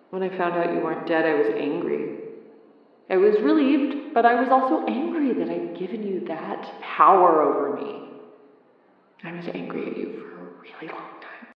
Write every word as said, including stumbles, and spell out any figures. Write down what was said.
When I found out you weren't dead, I was angry. I was relieved, but I was also angry that I'd given you that power over me. I was angry at you for a really long time.